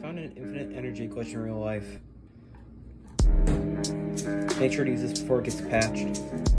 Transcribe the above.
found an infinite energy glitch in real life. Make sure to use this before it gets patched.